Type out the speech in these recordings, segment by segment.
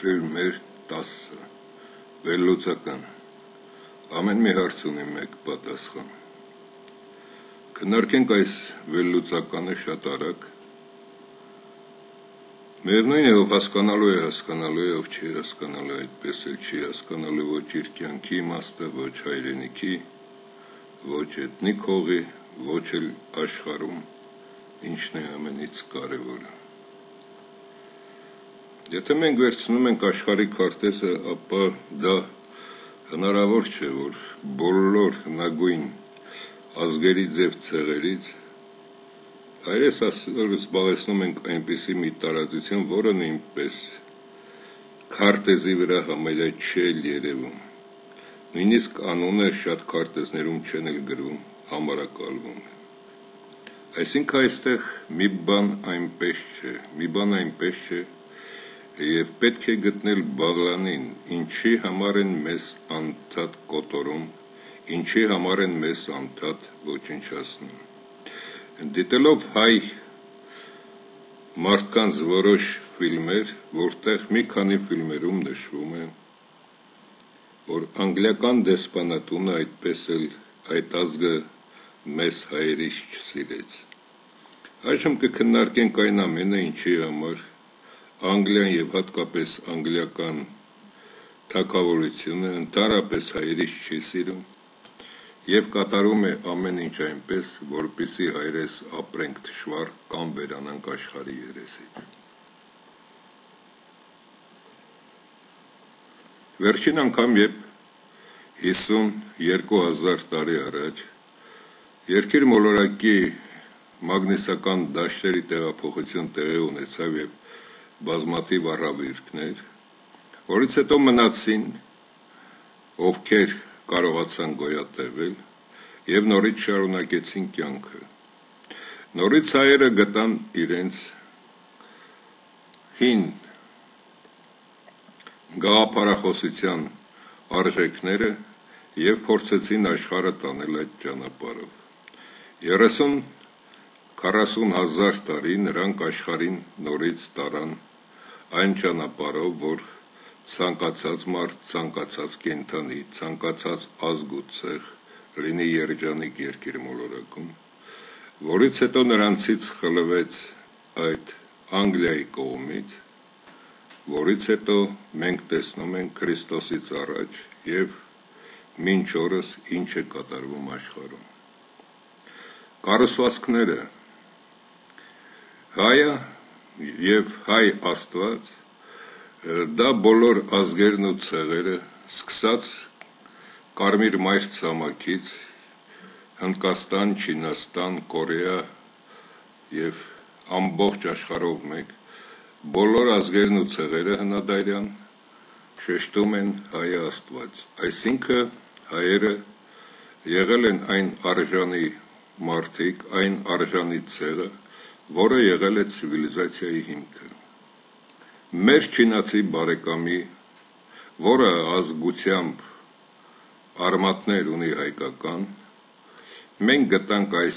Ֆիլմեր 10 վերլուծական ամեն մի հարց ունի մեկ պատասխան քննարկենք այս վերլուծականը շատ արագ միևնույն է ով հասկանալու է ով չի հասկանալու այդպես էլ չի հասկանալու ոչ իր կյանքի իմաստը ոչ հայրենիքի ոչ էթնիկ հողի ոչ էլ աշխարհում ինչն է ամենից կարևորը Եթե մենք վերցնում ենք աշխարհի քարտեզը, ապա դա հնարավոր չէ, որ բոլոր հնագույն ազգերի ձև ցեղերից հայրես այսօր զբաղեցնում ենք այնպիսի մի տարածություն, որը նույնպես քարտեզի վրա համարյա չի երևում։ Նույնիսկ անունը շատ քարտեզներում չեն էլ գրում, համարակալվում է։ Այսինքն այստեղ մի բան այնպես չէ, Եվ պետք է գտնել բաղլանին, ինչի համար են մեզ անդադ կոտորում, ինչի համար են մեզ անդադ ոչնչացնում։ Դիտելով հայ մարդկանց որոշ ֆիլմեր, որտեղ մի քանի ֆիլմերում նշվում է, որ անգլիական դեսպանատունը այդպես էլ այդ ազգը մեզ հայերից չսիրեց։ Այժմ կքննարկենք այն ամենը, ինչի համար Անգլիան եւ հատկապես անգլիական թագավորությունը ընդհանրապես հայերից չի սիրում եւ կատարում է ամեն ինչ այնպես, որպեսզի հայրես ապրենք դժվար կամ վերանանք աշխարհի երեսից։ Վերջին անգամ երբ 52,000 տարի առաջ երկիր մոլորակի մագնիսական դաշտերի տեղափոխություն տեղի ունեցավ եւ բազմաթիվ առավիրքներ, որից հետո մնացին, ովքեր կարողացան գոյատևել եւ նորից շարունակեցին կյանքը։ Նորից հայերը գտան իրենց հին գաղափարախոսության արժեքները եւ փորձեցին աշխարհը տանել այդ ճանապարհով։ 30-40,000 տարի նրանք աշխարհին նորից տարան այն ճանապարհով, որ ցանկացած մարդ, ցանկացած կենդանի, ցանկացած ազգ ու ցեղ լինի երջանիկ երկիր մոլորակում, որից հետո նրանցից խլվեց այդ Անգլիայի կողմից, որից հետո մենք տեսնում ենք Քրիստոսից առաջ եւ մինչ օրս ինչ է կատարվում աշխարհում։ Կառուցվածքները հայը եւ հայ Աստված դա բոլոր ազգերն ու ցեղերը սկսած Կարմիր մայր ցամաքից Հնդկաստան, Չինաստան, Կորեա եւ ամբողջ աշխարհով մեկ բոլոր ազգերն ու ցեղերը հնադարյան շեշտում են հայ Աստված այսինքն հայերը եղել են այն արժանի մարդիկ այն արժանի ցեղը որը եղել է ցիվիլիզացիայի հիմքը մեր չինացի բարեկամի որը ազգությամբ արմատներ ունի հայկական մենք գտանք այս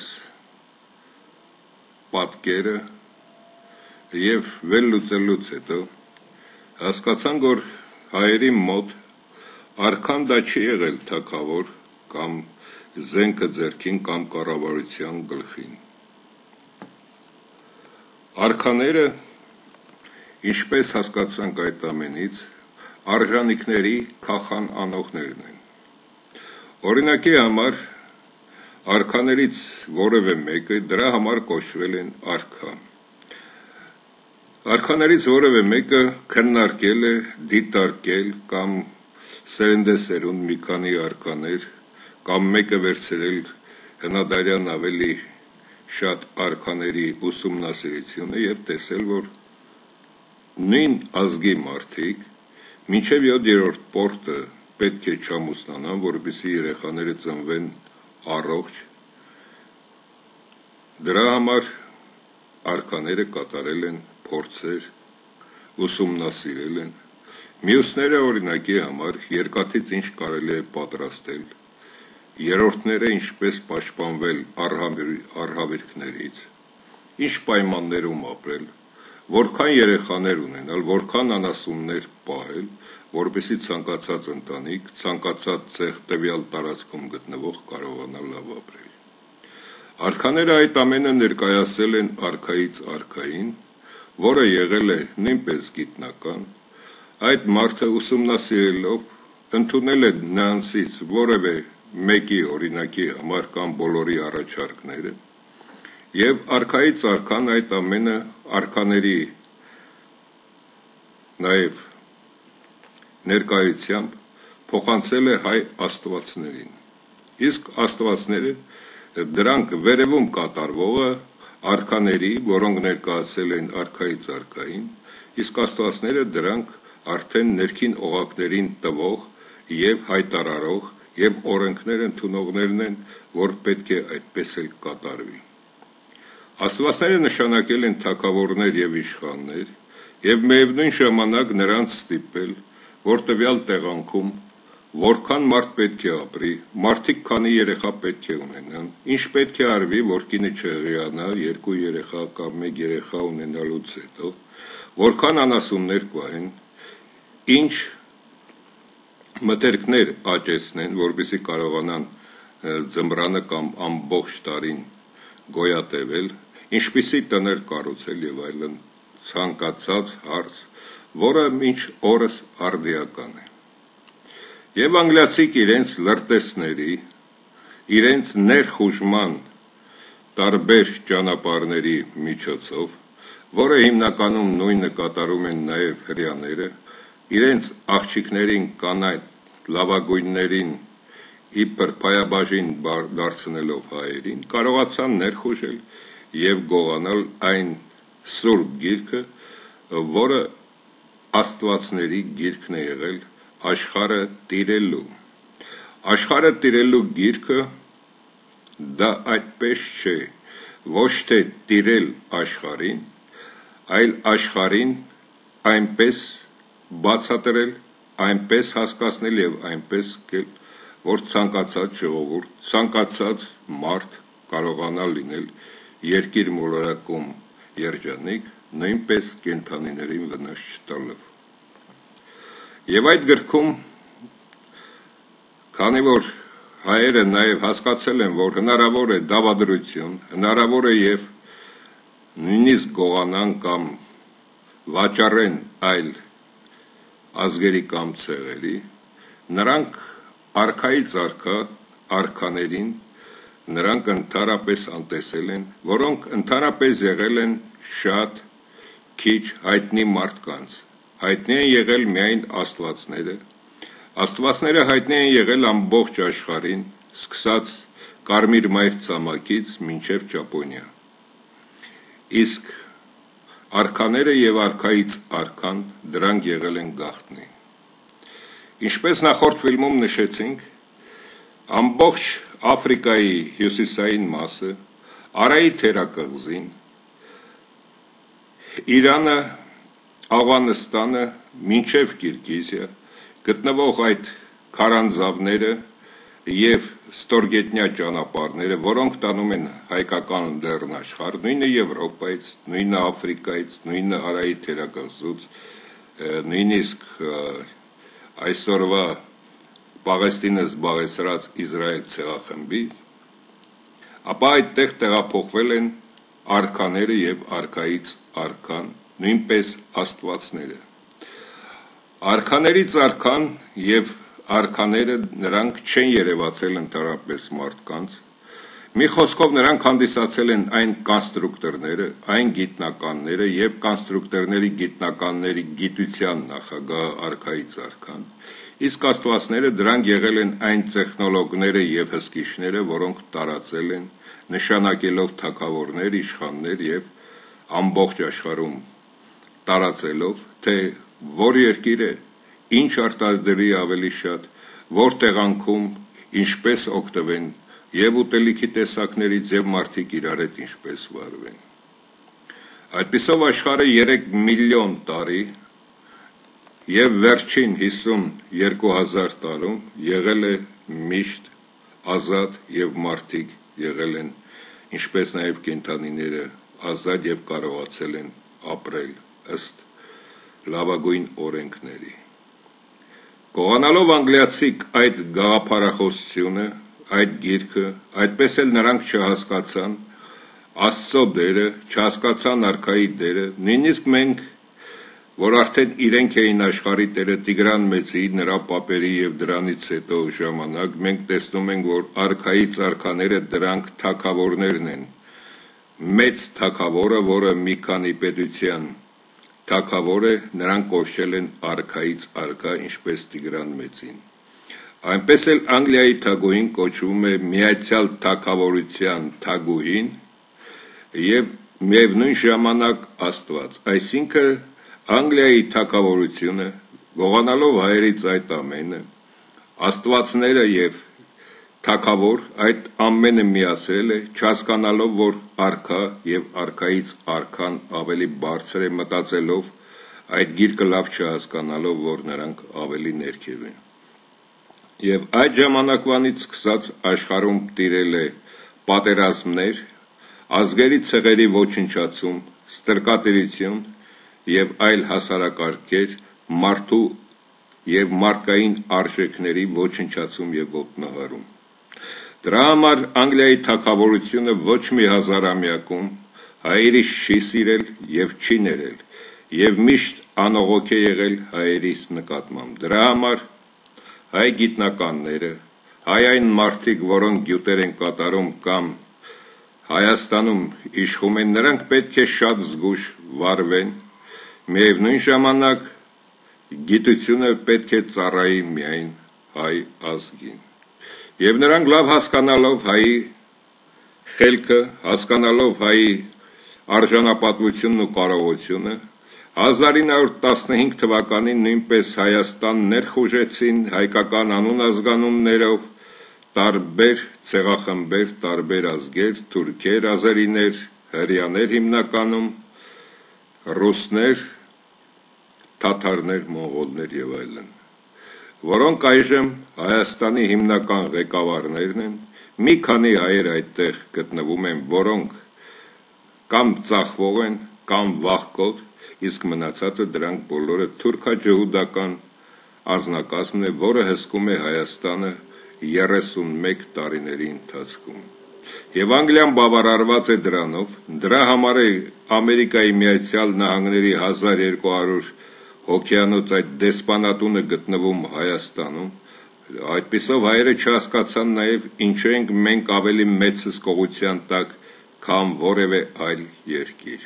պատկերը եւ վերլուծելուց հետո հասկացանք որ հայերի մոտ արքան դա չի եղել թագավոր կամ զենքը ձեռքին կամ կառավարության գլխին Արքաները, ինչպես հասկացանք այդ ամենից, արժանիքների քախան անողներն են։ Օրինակի համար, արքաներից որևէ մեկը դրա համար կոչվել են արքա։ Արքաներից որևէ մեկը քննարկել է, դիտարկել կամ սերնդեսերուն մի քանի արքաներ կամ մեկը վերցրել հնադարյան ավելի շատ արքաների ուսումնասիրությունը եւ տեսել, որ նույն ազգի մարդիկ մինչեւ 7-րդ պորտը պետք է չամուսնանան, որպեսզի երեխաները ծնվեն առողջ։ Դրա համար արքաները կատարել են փորձեր, ուսումնասիրել են։ Մյուսները օրինակի համար երկաթից ինչ կարելի է պատրաստել Երրորդները ինչպես պաշտպանվել առհավիրքներից, ինչ պայմաններում ապրել, որքան երեխաներ ունենալ, որքան անասուններ պահել, որպեսզի ցանկացած ընտանիք, ցանկացած ցեղ տվյալ տարածքում գտնվող կարողանա լավ ապրել։ Արքաները այդ ամենը ներկայացել են արքայից արքային, որը եղել է նույնպես գիտնական, այդ մարդը ուսումնասիրելով ընդունել է նրանցից որևէ մեկի օրինակի համար կամ բոլորի առաջարկները, եւ արքայից արքան այդ ամենը արքաների նաեւ ներկայությամբ փոխանցել է հայ աստվածներին։ Իսկ աստվածները դրանք վերևում կատարվողը արքաների, որոնք ներկայացել են արքայից արքային, իսկ աստվածները դրանք արդեն ներքին օղակներին տվող եւ հայտարարող եւ օրենքներ ընդունողներն են, որ պետք է այդպես էլ կատարվի։ Աստվածները նշանակել են թագավորներ եւ իշխաններ եւ միևնույն ժամանակ նրանց ստիպել, որ տվյալ տեղանքում որքան մարդ պետք է ապրի, մարդիկ քանի երեխա պետք է ունենան, ինչ պետք է արվի, որ կինը չհեղիանա 2 երեխա կամ 1 երեխա ունենալուց հետո, որքան անասուններ պահեն, ինչ մտերքներ աճեցնեն, որպեսզի կարողանան ձմռանը կամ ամբողջ տարին գոյատևել, ինչպիսի տներ կառուցել եւ այլն, ցանկացած հարց, որը մինչ օրս արդիական է։ Եվ անգլիացիք իրենց լրտեսների, իրենց ներխուժման տարբեր ճանապարհների միջոցով, որը հիմնականում նույնը կատարում են նաեւ հрьяաները, իրենց աղջիկներին կանայք լավագույններին իբր փայաբաժին դարձնելով հայերին, կարողացան ներխուժել եւ գողանալ այն սուրբ գիրքը, որը աստվածների գիրքն է եղել աշխարհը տիրելու։ Աշխարհը տիրելու գիրքը դա այդպես չէ, ոչ թե տիրել աշխարհին, այլ աշխարհին այնպես բացատրել, այնպես հասկացնել եւ այնպես կել, որ ցանկացած ժողովուրդ, ցանկացած մարդ կարողանա լինել երկիր մոլորակում երջանիկ, նույնպես կենդանիներին վնաս չտալով։ Եվ այդ գրքում, քանի որ հայերը նաև հասկացել են, որ հնարավոր է դավադրություն, հնարավոր է եւ նույնիսկ գողանան կամ վաճառեն այլ ազգերի կամ ցեղերի, նրանք արքայից արքա արքաներին նրանք ընդհանրապես անտեսել են, որոնք ընդհանրապես եղել են շատ քիչ հայտնի մարդկանց, հայտնի են եղել միայն աստվածները, աստվածները հայտնի են եղել ամբողջ աշխարհին, սկսած Կարմիր մայր ցամաքից մինչև Ճապոնիա, իսկ արքաները եւ արքայից արքան դրանք եղել են գաղտնի։ Ինչպես նախորդ ֆիլմում նշեցինք, ամբողջ Աֆրիկայի հյուսիսային մասը, Արայի թերակղզին, Իրանը, Աֆղանստանը, մինչև Կիրգիզիա, գտնվող այդ քարանձավները եւ ստորգետնյա ճանապարհները, որոնք տանում են հայկական լեռնաշխարհ, նույնը Եվրոպայից, նույնը Աֆրիկայից, նույնը Արայի թերակղզուց, նույնիսկ այսօրվա Պաղեստինը զբաղեցրած Իսրայել ցեղախմբի, ապա այդտեղ տեղափոխվել են արքաները եւ արքայից արքան, նույնպես աստվածները։ Արքաներից արքան եւ արքաները նրանք չեն երևացել ընդհանրապես մարդկանց, մի խոսքով նրանք հանդիսացել են այն կոնստրուկտորները, այն գիտնականները եւ կոնստրուկտորների գիտնականների գիտության նախագահ արքայից արքան, իսկ աստվածները դրանք եղել են այն տեխնոլոգները եւ հսկիչները, որոնք տարածել են, նշանակելով թագավորներ, իշխաններ եւ ամբողջ աշխարհում տարածելով, թե որ երկիրը ինչ արտադրի ավելի շատ, որ տեղանքում ինչպես օգտվեն եւ ուտելիքի տեսակներից եւ մարդիկ իրար հետ ինչպես վարվեն։ Այդպիսով աշխարհը 3 միլիոն տարի եւ վերջին 52,000 տարում եղել է միշտ ազատ եւ մարդիկ եղել են, ինչպես նաեւ կենդանիները ազատ եւ կարողացել են ապրել ըստ լավագույն օրենքների։ Գողանալով անգլիացիք այդ գաղափարախոսությունը, այդ գիրքը, այդպես էլ նրանք չհասկացան Աստծո դերը, չհասկացան արքայի դերը, նույնիսկ մենք, որ արդեն իրենք էին աշխարհի տերը Տիգրան Մեծի, նրա պապերի եւ դրանից հետո ժամանակ, մենք տեսնում ենք, որ արքայից արքաները դրանք թագավորներն են։ Մեծ թագավորը, որը մի քանի պետության թագավոր է, նրանք կոչել են արքայից արքա, ինչպես Տիգրան Մեծին։ Այնպես էլ Անգլիայի թագուհին կոչվում է միացյալ թագավորության թագուհին եւ միևնույն ժամանակ Աստված, այսինքն Անգլիայի թագավորությունը, գողանալով հայերից այդ ամենը, աստվածները եւ թագավոր այդ ամենը միացրել է, չհասկանալով, որ արքա եւ արքայից արքան ավելի բարձր է, մտածելով այդ գիրքը լավ չհասկանալով, որ նրանք ավելի ներքև են։ Եվ այդ ժամանակվանից սկսած աշխարհում տիրել է պատերազմներ, ազգերի ցեղերի ոչնչացում, ստրկատիրություն եւ այլ հասարակարգեր, մարդու եւ մարդկային արժեքների ոչնչացում եւ ոտնահարում։ Դրա համար Անգլիայի թագավորությունը ոչ մի հազարամյակում հայերիս չի սիրել եւ չի ներել եւ միշտ անողոք է եղել հայերիս նկատմամբ։ Դրա համար հայ գիտնականները, հայ այն մարդիկ, որոնք գյուտեր են կատարում կամ Հայաստանում իշխում են, նրանք պետք է շատ զգուշ վարվեն, միևնույն ժամանակ գիտությունը պետք է ծառայի միայն հայ ազգին։ Եվ նրանք լավ հասկանալով հայի խելքը, հասկանալով հայի արժանապատվությունն ու կարողությունը, 1915 թվականին նույնպես Հայաստան ներխուժեցին հայկական անուն ազգանուններով տարբեր ցեղախմբեր, տարբեր ազգեր, թուրքեր, ազերիներ, հրեաներ հիմնականում, ռուսներ, թաթարներ, մոնղոլներ եւ այլն, որոնք այժմ Հայաստանի հիմնական ղեկավարներն են, մի քանի հայեր այդտեղ գտնվում են, որոնք կամ ծախվող են, կամ վախկոտ, իսկ մնացածը դրանք բոլորը թուրքաջհուդական անձնակազմն է, որը հսկում է Հայաստանը 31 տարիների ընթացքում։ Եվ Անգլիան բավարարված է դրանով, դրա համար է Ամերիկայի Միացյալ Նահանգների 1200 հոգեանոց այդ դեսպանատունը գտնվում Հայաստանում, այդպիսով հայերը չհասկացան նաև ինչու ենք մենք ավելի մեծ հսկողության տակ, քան որևէ այլ երկիր։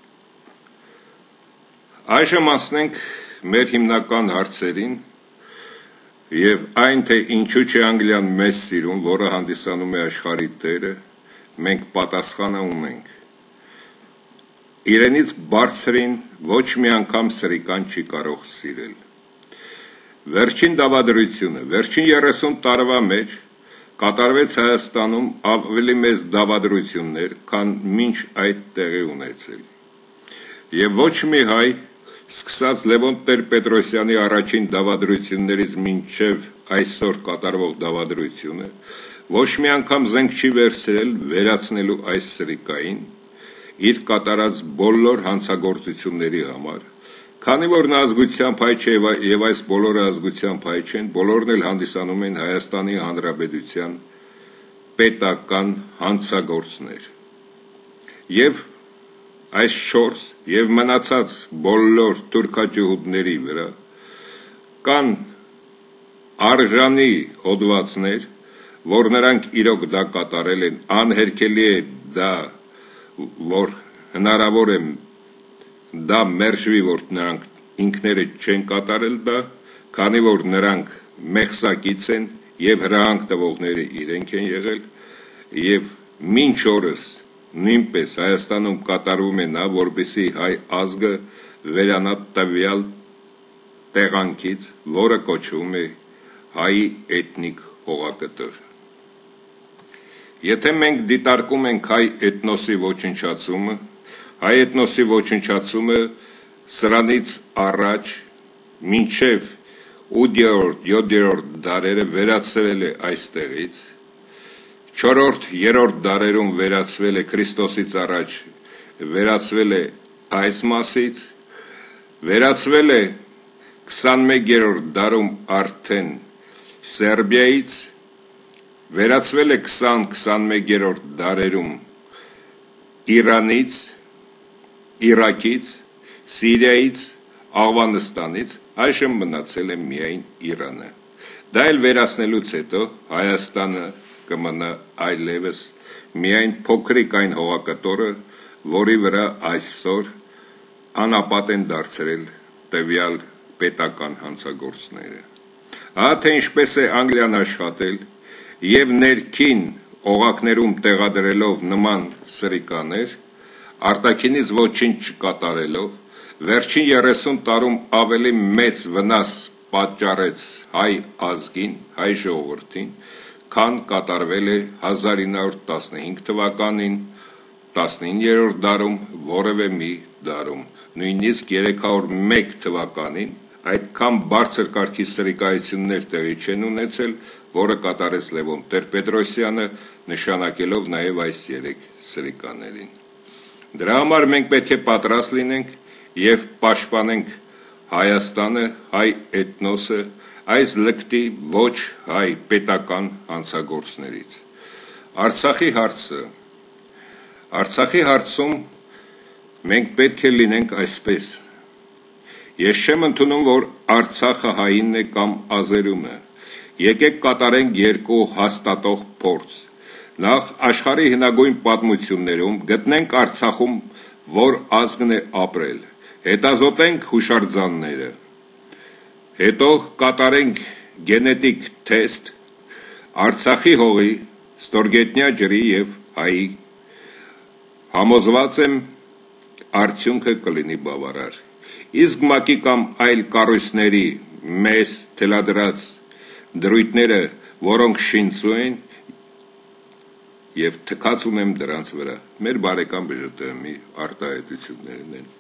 Այժմ ասնենք մեր հիմնական հարցերին եւ այն թե ինչու չէ Անգլիան մեզ սիրում, որը հանդիսանում է աշխարհի տերը, մենք պատասխանը ունենք։ Իրենից բարձրին ոչ մի անգամ սրիկան չի կարող սիրել։ Վերջին դավադրությունը, վերջին 30 տարվա մեջ կատարվեց Հայաստանում ավելի մեծ դավադրություններ, քան մինչ այդ տեղի ունեցել։ Եվ ոչ մի հայ, սկսած Լևոն Տեր-Պետրոսյանի առաջին դավադրություններից մինչև այսօր կատարվող դավադրությունը, ոչ մի անգամ զենք չի վերցրել վերացնելու այս սրիկային իր կատարած բոլոր հանցագործությունների համար, քանի որ նա ազգությամբ հայ չէ եւ այս բոլորը ազգությամբ հայ չեն, բոլորն էլ հանդիսանում են Հայաստանի Հանրապետության պետական հանցագործներ։ Եվ այս 4 եւ մնացած բոլոր թուրքաջհուդների վրա կան արժանի հոդվածներ, որ նրանք իրոք դա կատարել են, անհերքելի է դա, որ հնարավոր է դա մերժվի, որ նրանք ինքները չեն կատարել դա, քանի որ նրանք մեղսակից են եւ հրահանգ տվողները իրենք են եղել եւ մինչ օրս նույնպես Հայաստանում կատարվում է նա, որպեսզի հայ ազգը վերանա տվյալ տեղանքից, որը կոչվում է հայի էթնիկ հողակտոր։ Եթե մենք դիտարկում ենք հայ էթնոսի ոչնչացումը, հայ էթնոսի ոչնչացումը սրանից առաջ մինչև 8-րդ դարերը վերացվել է այստեղից, 4-րդ, 3-րդ դարերում վերացվել է Քրիստոսից առաջ, վերացվել է այս մասից վերացվել է 21-րդ դարում արդեն Սերբիայից, վերացվել է 20-21-րդ դարերում Իրանից, Իրաքից, Սիրիայից, Աֆղանստանից, այժմ մնացել է միայն Իրանը։ Դա էլ վերացնելուց հետո Հայաստանը կմնա այլևս միայն փոքրիկ այն հողակտորը, որի վրա այսօր անապատ են դարձրել տվյալ պետական հանցագործները։ Ահա թե ինչպես է Անգլիան աշխատել եւ ներքին օղակներում տեղադրելով նման սրիկաներ, արտաքինից ոչինչ չկատարելով, վերջին 30 տարում ավելի մեծ վնաս պատճառեց հայ ազգին, հայ ժողովրդին, քան կատարվել է 1915 թվականին, 19-րդ դարում, որևէ մի դարում, նույնիսկ 301 թվականին այդքան բարձր կարգի սրիկայություններ տեղի չեն ունեցել, որը կատարեց Լևոն Տեր-Պետրոսյանը, նշանակելով նաև այս 3 սրիկաներին։ Դրա համար մենք պետք է պատրաստ լինենք եւ պաշտպանենք Հայաստանը, հայ էթնոսը, այս լկտի ոչ հայ պետական հանցագործներից։ Արցախի հարցում մենք պետք է լինենք այսպես։ Ես չեմ ընդունում, որ Արցախը հայինն է կամ ազերումը։ Եկեք կատարենք երկու հաստատող փորձ։ Նախ աշխարհի հնագույն պատմություններում գտնենք Արցախում որ ազգն է ապրել, հետազոտենք հուշարձանները, հետո կատարենք գենետիկ թեստ Արցախի հողի, ստորգետնյա ջրի եւ հայի, համոզված եմ արդյունքը կլինի բավարար։ Իսկ ՄԱԿ-ի կամ այլ կառույցների մեզ թելադրած դրույթները, որոնք շինծու են եւ թքած ունեմ դրանց վրա, մեր բարեկամ ԲԺՏՄ-ի արտահայտություններն են։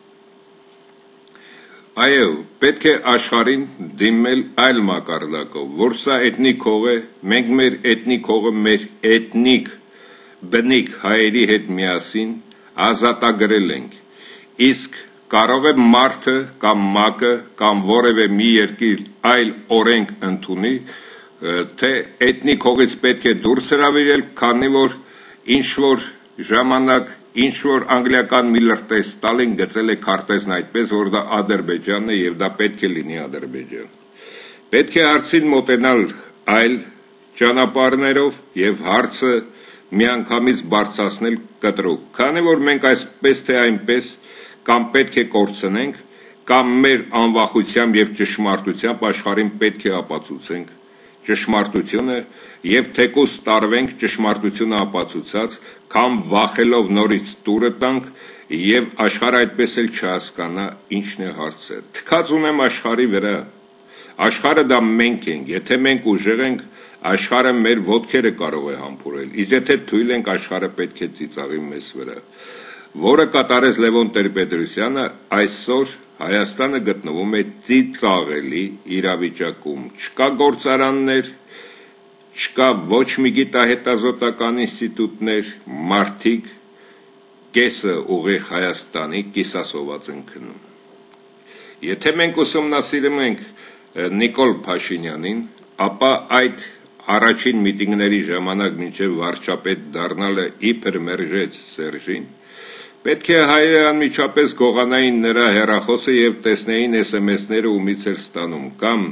Այո, պետք է աշխարհին դիմել այլ մակարդակով, որ սա էթնիկ հող է, մենք մեր էթնիկ հողը մեր էթնիկ բնիկ հայերի հետ միասին ազատագրել ենք, իսկ կարող է մարդը կամ ՄԱԿ-ը կամ որևէ մի երկիր այլ օրենք ընդունի, թե էթնիկ հողից պետք է դուրս հրավիրել, քանի որ ինչ-որ ժամանակ, ինչ-որ անգլիական մի լրտես Ստալին գծել է քարտեզն այդպես, որ դա Ադրբեջանն է եւ դա պետք է լինի Ադրբեջան։ Պետք է հարցին մոտենալ այլ ճանապարհներով եւ հարցը միանգամից բարձրացնել կտրուկ, քանի որ մենք այսպես թե այնպես կամ պետք է կորցնենք, կամ մեր անվախությամբ եւ ճշմարտությամբ աշխարհին պետք է ապացուցենք ճշմարտությունը եւ թեկուզ տարվենք ճշմարտությունը ապացուցած, կամ վախելով նորից տուրը տանք եւ աշխարհը այդպես էլ չհասկանա ինչն է հարցը։ Թքած ունեմ աշխարհի վրա։ Աշխարհը դա մենք ենք, եթե մենք ուժեղ ենք, աշխարհը մեր ոտքերը կարող է համբուրել, իսկ եթե թույլ ենք, աշխարհը պետք է ծիծաղի մեզ վրա։ Որը կատարեց Լևոն Տեր-Պետրոսյանը, այսօր Հայաստանը գտնվում է ծիծաղելի իրավիճակում։ Չկա գործարաններ, չկա ոչ մի գիտահետազոտական ինստիտուտներ, մարդիկ կեսը ուղիղ Հայաստանի կիսասոված են քնում։ Եթե մենք ուսումնասիրում ենք Նիկոլ Փաշինյանին, ապա այդ առաջին միտինգների ժամանակ մինչև վարչապետ դառնալը իբր մերժեց Սերժին, պետք է հայերը անմիջապես գողանային նրա հեռախոսը եւ տեսնեին SMS-ները ումից էր ստանում, կամ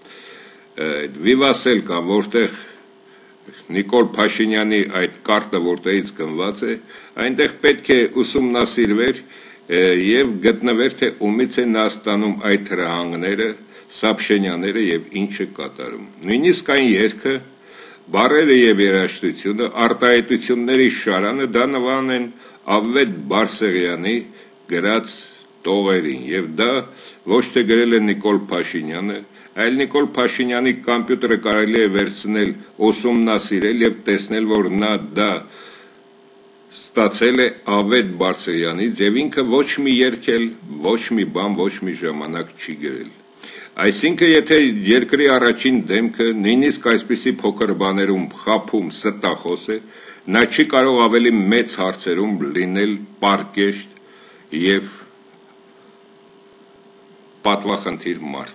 Վիվասել կամ որտեղ Նիկոլ Փաշինյանի այդ կարտը որտեղից գնված է, այնտեղ պետք է ուսումնասիրվեր եւ գտնվեր, թե ումից է նա ստանում այդ հրահանգները, Սապշենյաները եւ ինչը կատարում։ Նույնիսկ այն երգը, բառերը եւ երաժշտությունը, արտահայտությունների շարանը դա նման են Ավետ Բարսեղյանի գրած տողերին, եւ դա ոչ թե գրել է Նիկոլ Փաշինյանը, այլ Նիկոլ Փաշինյանի կոմպյուտերը կարելի է վերցնել, ուսումնասիրել եւ տեսնել, որ նա դա ստացել է Ավետ Բարսեղյանից եւ ինքը ոչ մի երգել, ոչ մի բան, ոչ մի ժամանակ չի գրել։ Այսինքն, եթե երկրի առաջին դեմքը նույնիսկ այսպիսի փոքր բաներում խափում ստախոս է, նա չի կարող ավելի մեծ հարցերում լինել պարկեշտ եւ պատվախնդիր մարդ։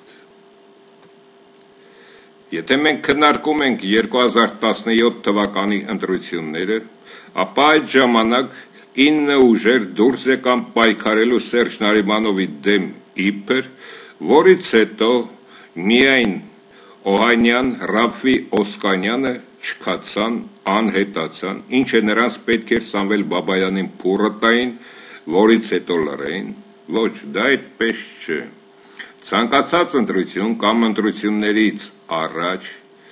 Եթե մենք քննարկում ենք 2017 թվականի ընտրությունները, ապա այդ ժամանակ 9 ուժեր դուրս եկան պայքարելու Սերժ Նարիմանովի դեմ իբր, որից հետո միայն Օհանյան, Ռաֆֆի Օսկանյանը չքացան, անհետացան, ինչը նրանց պետք էր Սամվել Բաբայանին փուռը տային, որից հետո լռեին, ոչ, դա այդպես չէ։ Ցանկացած ընտրություն կամ ընտրություններից առաջ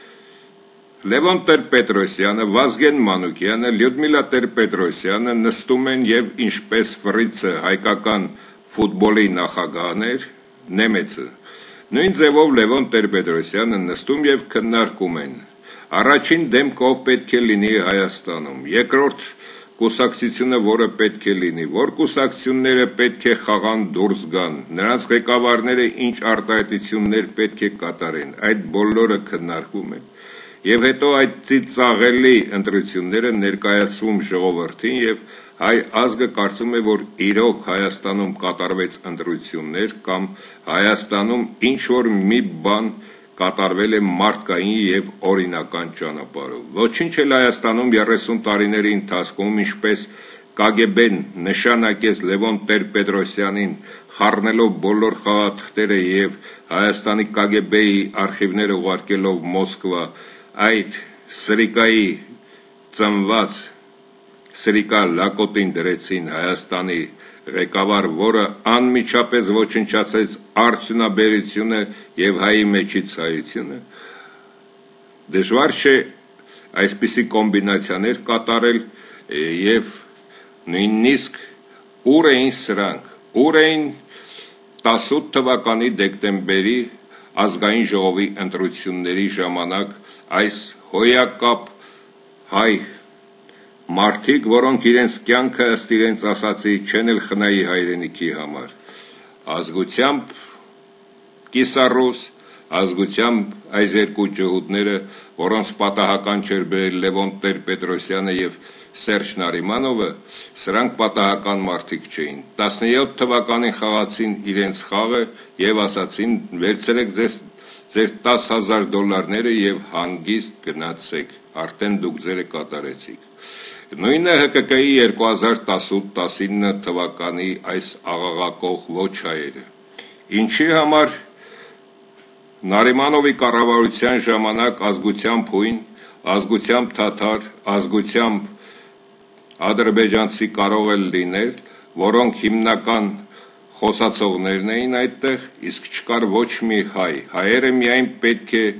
Լևոն Տեր-Պետրոսյանը, Վազգեն Մանուկյանը, Լյուդմիլա Տեր-Պետրոսյանը նստում են եւ ինչպես Ֆրիցը հայկական ֆուտբոլի նախագահներ, Նեմեցը, նույն ձևով Լևոն Տեր-Պետրոսյանը նստում եւ քննարկում են առաջին դեմքով պետք է լինի Հայաստանում, երկրորդ կուսակցությունը, որը պետք է լինի, որ կուսակցությունները պետք է խաղան դուրս գան, նրանց ղեկավարները ինչ արտահայտություններ պետք է կատարեն, այդ բոլորը քննարկվում են, եւ հետո այդ ծիծաղելի ընտրությունները ներկայացվում ժողովրդին եւ հայ ազգը կարծում է, որ իրոք Հայաստանում կատարվեց ընտրություններ կամ Հայաստանում ինչ որ մի բան կատարվել է մարդկային եւ օրինական ճանապարհով։ Ոչինչ էլ Հայաստանում 30 տարիների ընթացքում, ինչպես KGB-ն նշանակեց Լևոն Տեր-Պետրոսյանին, խառնելով բոլոր խաղաթղթերը եւ Հայաստանի KGB-ի արխիվները ուղարկելով Մոսկվա, այդ սրիկայի ծնված սրիկա լակոտին դրեցին Հայաստանի ղեկավար, որը անմիջապես ոչնչացրեց արդյունաբերությունը եւ հայի մեջից հայությունը, դժվար չէ այսպիսի կոմբինացիաներ կատարել եւ նույնիսկ ուր էին սրանք, ուր էին 18 թվականի դեկտեմբերի ազգային ժողովի ընտրությունների ժամանակ այս հոյակապ հայ մարդիկ, որոնք իրենց կյանքը ըստ իրենց ասացի չեն էլ խնայի հայրենիքի համար, ազգությամբ կիսառուս, ազգությամբ այս երկու ջհուդները, որոնց պատահական չէր բերել Լևոն Տեր-Պետրոսյանը եւ Սերժ Նարիմանովը, սրանք պատահական մարդիկ չէին։ 17 թվականին խաղացին իրենց խաղը եւ ասացին վերցրեք ձեր $10,000 եւ հանգիստ գնացեք, արդեն դուք ձերը կատարեցիք։ Նույնը ՀԿԿ-ի 2018-19 թվականի այս աղաղակող ոչ հայերը։ Ինչի համար Նարիմանովի կառավարության ժամանակ ազգությամբ հույն, ազգությամբ թաթար, ազգությամբ ադրբեջանցի կարող է լինել, որոնք հիմնական խոսացողներն էին այդտեղ, իսկ չկար ոչ մի հայ։ Հայերը միայն պետք է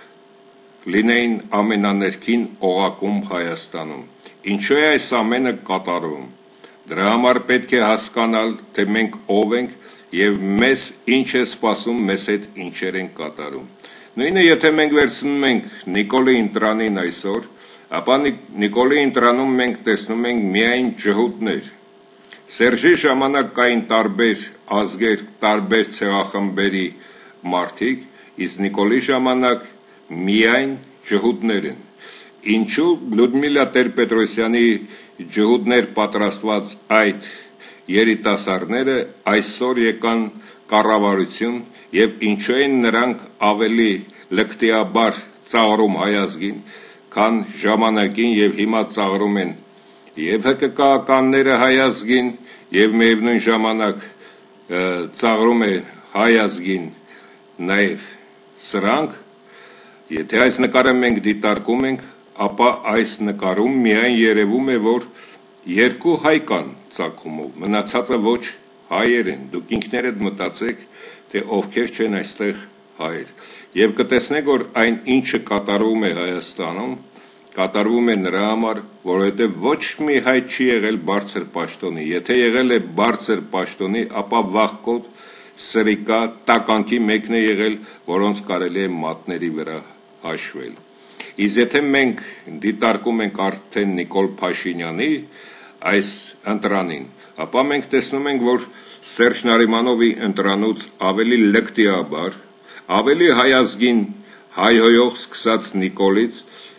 լինեին ամենաներքին օղակում Հայաստանում։ Ինչու է այս ամենը կատարվում։ Դրա համար պետք է հասկանալ, թե մենք ով ենք եւ մեզ ինչ է սպասում, մեզ հետ ինչեր են կատարում։ Նույնը եթե մենք վերցնում ենք Նիկոլի Ինտրանին այսօր, ապա Նիկոլի Ինտրանում մենք տեսնում ենք միայն ջհուդներ։ Սերժի ժամանակ կային տարբեր ազգեր, տարբեր ցեղախմբերի մարդիկ, իսկ Նիկոլի ժամանակ միայն ջհուդներ են։ Ինչու Լյուդմիլա Տեր-Պետրոսյանի ջհուդներ պատրաստված այդ երիտասարդները այսօր եկան կառավարություն եւ ինչու են նրանք ավելի լկտիաբար ծաղրում հայ ազգին, քան ժամանակին եւ հիմա ծաղրում են եւ ՀԿԿ-ականները հայ ազգին եւ միևնույն ժամանակ ծաղրում է հայ ազգին նաեւ սրանք, եթե այս նկարը մենք դիտարկում ենք, ապա այս նկարում միայն երևում է, որ երկու հայ կան ծագումով, մնացածը ոչ հայեր են, դուք ինքներդ մտածեք, թե ովքեր չեն այստեղ հայեր, եւ կտեսնեք, որ այն ինչը կատարվում է Հայաստանում, կատարվում է նրա համար, որովհետեւ ոչ մի հայ չի եղել բարձր պաշտոնի, եթե եղել է բարձր պաշտոնի, ապա վաղկոտ սրիկա տականքի մեկն է եղել, որոնց կարելի է մատների վրա հաշվել։ Իսկ եթե մենք դիտարկում ենք արդեն Նիկոլ Փաշինյանի այս ընտրանին, ապա մենք տեսնում ենք, որ Սերժ Նարիմանովի ընտրանուց ավելի լկտիաբար, ավելի հայազգին հայհոյող սկսած Նիկոլից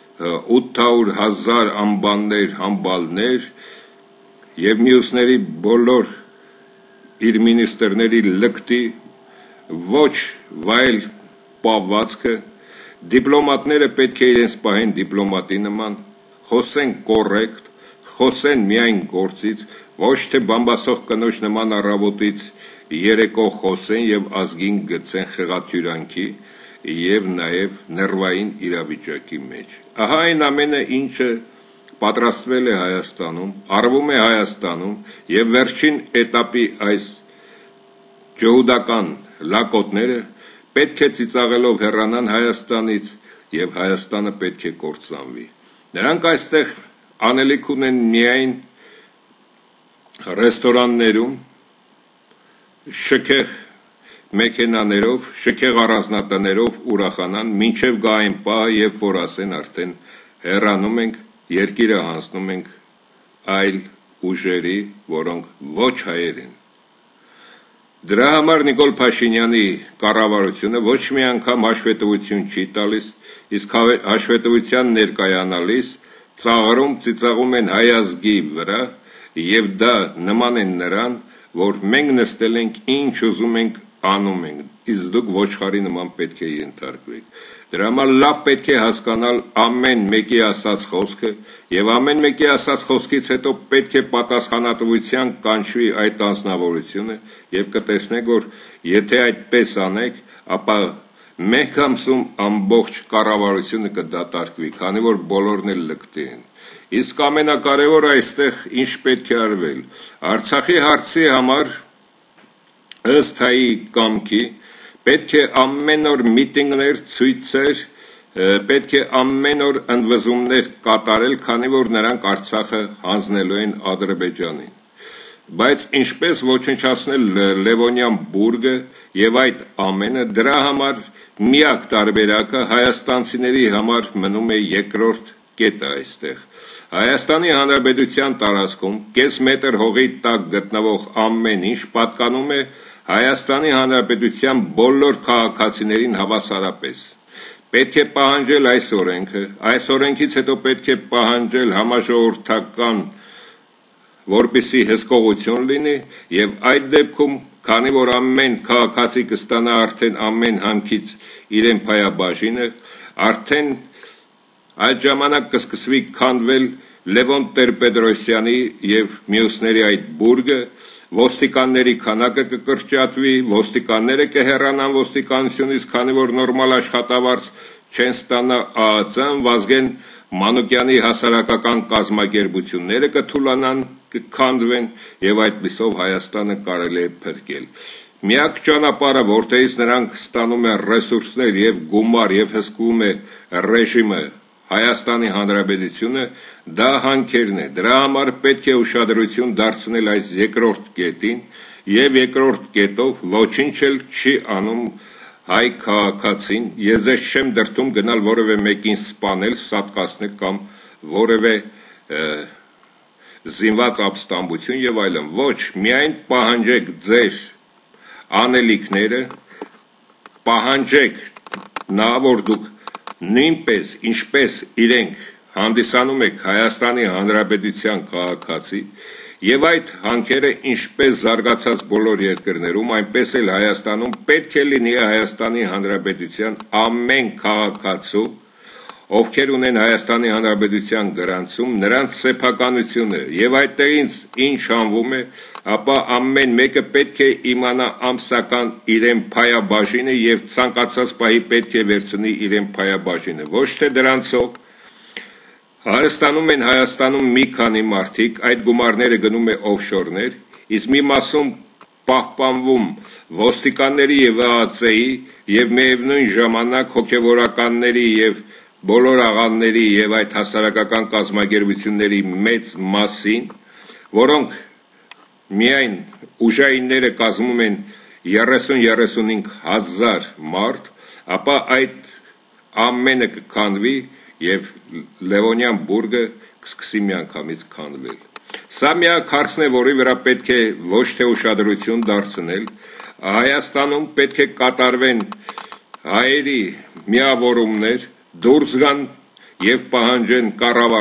800,000 անբաններ, համբալներ եւ մյուսների բոլոր իր մինիստրների լկտի ոչ վայել պահվածքը, դիպլոմատները պետք է իրենց պահեն դիպլոմատի նման, խոսեն կոռեկտ, խոսեն միայն գործից, ոչ թե բամբասող կնոջ նման առավոտից երեկո խոսեն եւ ազգին գցեն խեղաթյուրանքի եւ նաեւ ներվային իրավիճակի մեջ։ Ահա այն ամենը, ինչը պատրաստվել է Հայաստանում, արվում է Հայաստանում եւ վերջին этаպի այս ջհուդական լակոտները պետք է ծիծաղելով հեռանան Հայաստանից եւ Հայաստանը պետք է կործանվի։ Նրանք այստեղ անելիք ունեն միայն ռեստորաններում շքեղ մեքենաներով, շքեղ առանձնատներով ուրախանան, մինչև գա այն պահը, երբ որ ասեն արդեն հեռանում ենք, երկիրը հանձնում ենք այլ ուժերի, որոնք ոչ հայեր են։ Դրա համար Նիկոլ Փաշինյանի կառավարությունը ոչ մի անգամ հաշվետվություն չի տալիս, իսկ հաշվետվության ներկայանալիս ծաղրում ծիծաղում են հայ ազգի վրա եւ դա նման են նրան, որ մենք նստել ենք ինչ ուզում ենք անում ենք, իսկ դուք ոչխարի նման պետք է ենթարկվեք։ Դրա համար լավ պետք է հասկանալ ամեն մեկի ասած խոսքը եւ ամեն մեկի ասած խոսքից հետո պետք է պատասխանատվության կանչվի այդ անձնավորությունը եւ կտեսնեք, որ եթե այդպես անեք, ապա մեկ ամսում ամբողջ կառավարությունը կդատարկվի, քանի որ բոլորն էլ լկտի են։ Իսկ ամենակարևորը այստեղ ինչ պետք է արվել։ Արցախի հարցի համար ըստ հայի կամքի պետք է ամեն օր միտինգներ, ցույցեր, պետք է ամեն օր ընդվզումներ կատարել, քանի որ նրանք Արցախը հանձնելու են Ադրբեջանին։ Բայց ինչպես ոչնչացնել Լևոնյան բուրգը եւ այդ ամենը, դրա համար միակ տարբերակը հայաստանցիների համար մնում է երկրորդ կետը այստեղ։ Հայաստանի Հանրապետության տարածքում կես մետր հողի տակ գտնվող ամեն ինչ պատկանում է Հայաստանի Հանրապետության բոլոր քաղաքացիներին հավասարապես։ Պետք է պահանջել այս օրենքը, այս օրենքից հետո պետք է պահանջել համաժողովրդական, որպեսզի հսկողություն լինի եւ այդ դեպքում, քանի որ ամեն քաղաքացի կստանա արդեն ամեն համքից իրեն փայաբաժինը, արդեն այդ ժամանակ կսկսվի քանդվել Լևոն Տեր-Պետրոսյանի եւ մյուսների այդ բուրգը, ոստիկանների քանակը կկրճատվի, ոստիկանները կհեռանան ոստիկանությունից, քանի որ նորմալ աշխատավարձ չեն ստանա ԱԱԾ-ն, Վազգեն Մանուկյանի հասարակական կազմակերպությունները կթուլանան, կքանդվեն եւ այդպիսով Հայաստանը կարելի է փրկել։ Միակ ճանապարհը, որտեղից նրանք ստանում են ռեսուրսներ եւ գումար եւ հսկում է ռեժիմը Հայաստանի Հանրապետությունը, դա հանքերն է։ Դրա համար պետք է ուշադրություն դարձնել այս երկրորդ կետին եւ երկրորդ կետով ոչինչ էլ չի անում հայ քաղաքացին։ Ես ես չեմ դրդում գնալ որևէ մեկին սպանել, սատկացնել կամ որևէ զինված ապստամբություն եւ այլն։ Ոչ, միայն պահանջեք ձեր անելիքները, պահանջեք նա, որ դուք նույնպես ինչպես իրենք հանդիսանում եք Հայաստանի Հանրապետության քաղաքացի եւ այդ հանքերը ինչպես զարգացած բոլոր երկրներում, այնպես էլ Հայաստանում պետք է լինի Հայաստանի Հանրապետության ամեն քաղաքացու, ովքեր ունեն Հայաստանի Հանրապետության գրանցում, նրանց սեփականությունը եւ այդտեղից ինչ անվում է, ապա ամեն մեկը պետք է իմանա ամսական իրեն փայաբաժինը եւ ցանկացած պահի պետք է վերցնի իրեն փայաբաժինը, ոչ թե դրանցով հարստանում են Հայաստանում մի քանի մարդիկ, այդ գումարները գնում է օֆշորներ, իսկ մի մասում պահպանվում ոստիկանների եւ ԱԱԾ-ի եւ միևնույն ժամանակ հոգեվորականների եւ բոլոր աղանների եւ այդ հասարակական կազմակերպությունների մեծ մասին, որոնք միայն ուժայինները կազմում են 30-35 հազար մարդ, ապա այդ ամենը կքանդվի եւ Լևոնյան բուրգը կսկսի միանգամից քանդվել։ Սա միակ հարցն է, որի վրա պետք է ոչ թե ուշադրություն դարձնել, Հայաստանում պետք է կատարվեն հայերի միավորումներ, դուրս գան եւ պահանջեն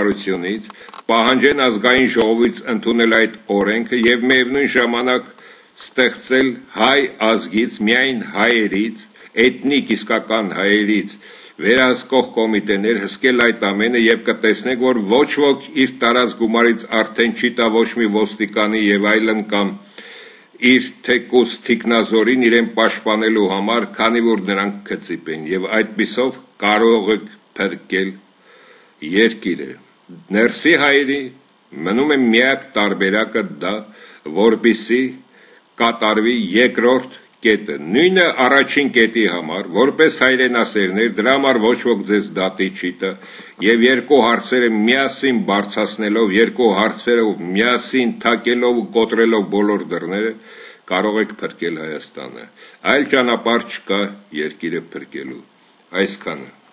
կառավարությունից, պահանջեն ազգային ժողովից ընդունել այդ օրենքը եւ միևնույն ժամանակ ստեղծել հայ ազգից, միայն հայերից, էթնիկ իսկական հայերից վերահսկող կոմիտեներ, հսկել այդ ամենը եւ կտեսնեք, որ ոչ ոք իր տարած գումարից արդեն չի տա ոչ մի ոստիկանի եւ այլն կամ իր թեկուս թիկնազորին իրեն պաշտպանելու համար, քանի որ նրանք կծիպեն եւ այդպիսով կարող եք փրկել երկիրը։ Ներսի հայերի մնում է միակ տարբերակը դա, որպիսի կատարվի երկրորդ կետը, նույնը առաջին կետի համար, որպես հայրենասերներ, դրա համար ոչ ոք ձեզ դատի չի տա եւ երկու հարցերը միասին բարձրացնելով, երկու հարցերով միասին թակելով ու կոտրելով բոլոր դռները, կարող եք փրկել Հայաստանը։ Այլ ճանապարհ չկա երկիրը փրկելու։ Այսքանը։